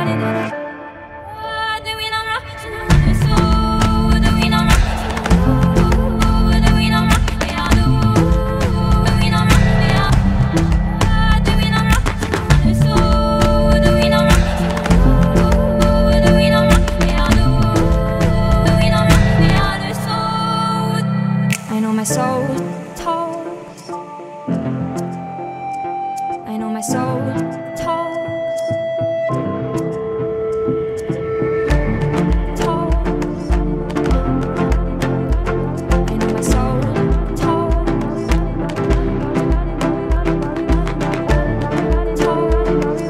My soul talks. I know my soul talks. Talks. I know my soul talks. Talks.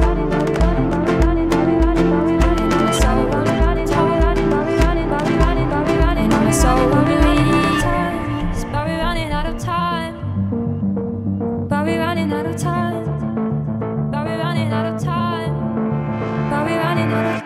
I know my soul believes. But we're running out of time. But we're running out of time. But we're running out of time. But we're running out of time.